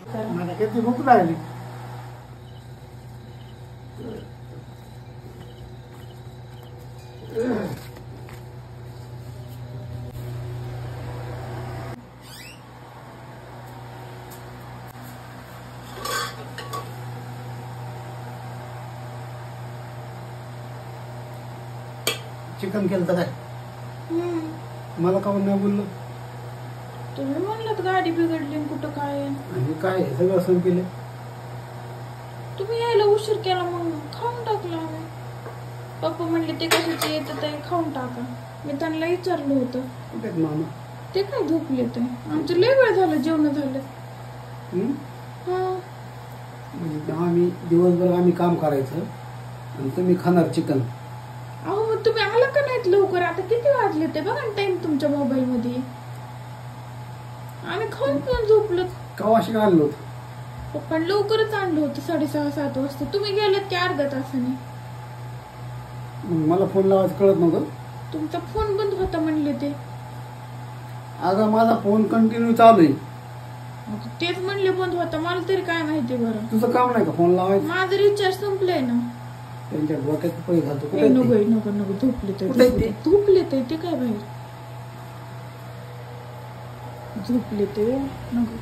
मला किती भूक लागली. चिकन केलं तर काय मला का नाही बोललो. तुम्ही म्हणलात गाडी बिघडली कुठं काय आणि काय सगळं असं केलं. तुम्ही यायला उशीर केला मग खाऊन टाकला. पप्पा म्हणले ते कशाचे येतं ते खाऊन टाका. मी त्यांना विचारलं होतं. कुठे मामा ते काय झोपले ते. आमचं लय वेळ झालं जेवण झालं. म्हणजे आम्ही दिवसभर आम्ही काम करायचं आणि तुम्ही खाणार चिकन. अहो मग तुम्ही आला का नाहीत लवकर. आता किती वाजले ते बघा टाइम तुमच्या मोबाईल मध्ये. आम्ही खाऊन पिऊन झोपलो. कवाशी आणलं होतं. पप्पा लवकरच आणलं होतं 6:30-7 वाजता. तुम्ही गेलेत की अर्ध्या तासाने. मला फोन लावायचं कळत नव्हतं. तुमचा फोन बंद होता म्हणले ते. अगं माझा फोन कंटिन्यू चालू आहे. तेच म्हणले बंद होता. मला तरी काय माहिती बरं. तुझं काम नाही का फोन लावायचं. माझं रिचार्ज संपलंय ना. त्यांच्या डोक्यात पैसे घालतो. नको नको झोपले ते काय बाहेर झोपले ते. नको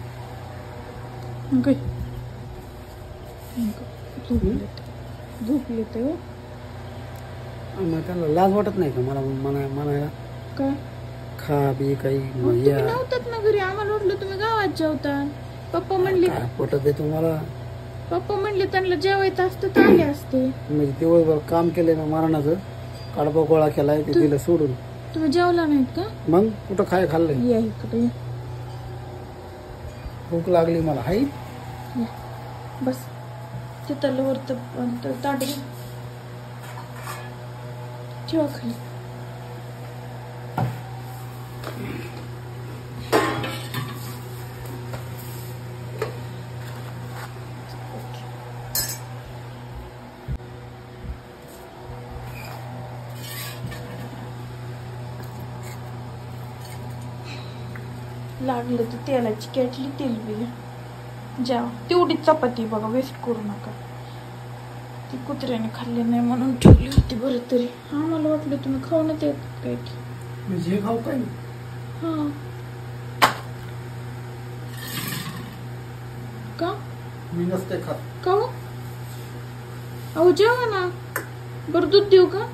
झोपले ते. त्याला लाज वाटत नाही का मला म्हणायला काय खा बी काही. तुम्ही नव्हतात ना घरी. आम्हाला वाटलं तुम्ही गावात जेवता. पप्पा म्हणले पोटात आहे तुम्हाला. पप्पा म्हणले त्यांना जेवायचं असतं तर आले असते. म्हणजे दिवसभर काम केलंय ना मरणाचं. कडबा गोळा केलाय ते दिलं सोडून. तुम्ही जेवला नाहीत का. मग कुठं काय खाल्लंय. या इकडे भूक लागली मला. हाय बस तिथं वरत ताट ठेवा खाली. लागलं तर तेलाची केटली तेल बी जा. तेवढी चपाती बघा वेस्ट करू नका. ती कुत्र्याने खाल्ली नाही म्हणून ठेवली होती. बरं तरी आम्हाला वाटलं तुम्ही खाऊनच येत काय की. म्हणजे खाऊ काय. हा का मी नसते खात. का अहो जेवा ना. बरं दूध देऊ का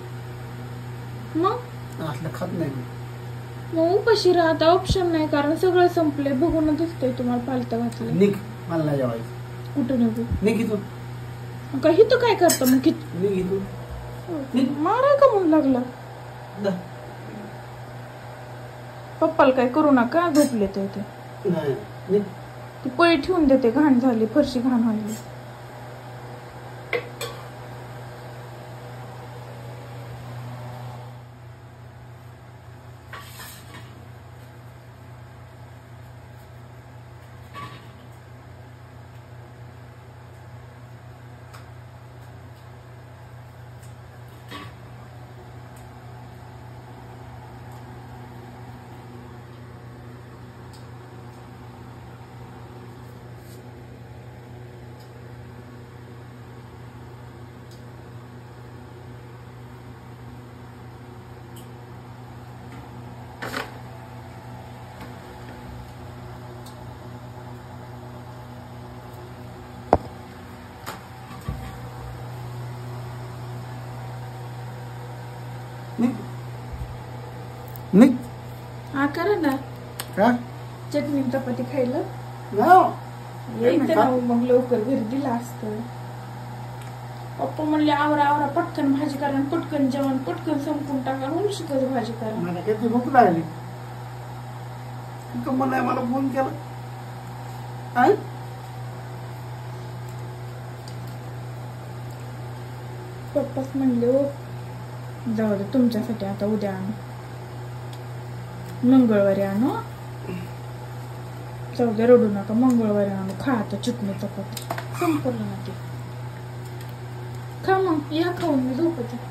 मग. असलं खात नाही. मग उपाशी राहता ऑप्शन नाही. कारण सगळं संपलंय. बघून दिसतंय तुम्हाला पालता घातलं. निघ मला नाही जेवायचं. कुठं नको निघ इथून. काय हिथं काय करता मग निघ इथून. मारा का म्हणून लागला. पप्पाला काय करू नका. झोपले ते नाही ती पळी ठेवून देते. घाण झाली फरशी घाण झाली. निघ. हा करा ना. का चटणी चपाती खायला मग लवकर घरी दिला असतं. पप्पा म्हणले आवरा आवरा पटकन भाजी करा. पटकन जेवण पटकन संपून टाका. म्हणून शिकत भाजी करा. मला किती भूक लागली. तू मला फोन केला. पप्पाच म्हणले हो जाऊ दे तुमच्यासाठी आता उद्या आणू. मंगळवारी आणू. जाऊ दे रडू नका. मंगळवारी आणू. खा आता चटणी चपाती. संपलं ना ते. खा मग या खाऊन मी झोपते.